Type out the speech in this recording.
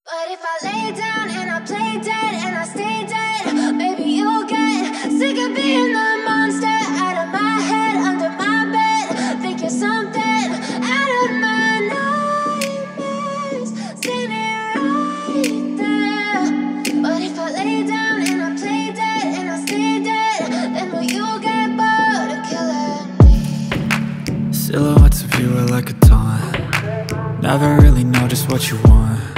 But if I lay down and I play dead and I stay dead, maybe you'll get sick of being the monster out of my head, under my bed. Think you're something out of my nightmares, standing right there. But if I lay down and I play dead and I stay dead, then will you get bored of killing me? Silhouettes of you are like a taunt. Never really know just what you want.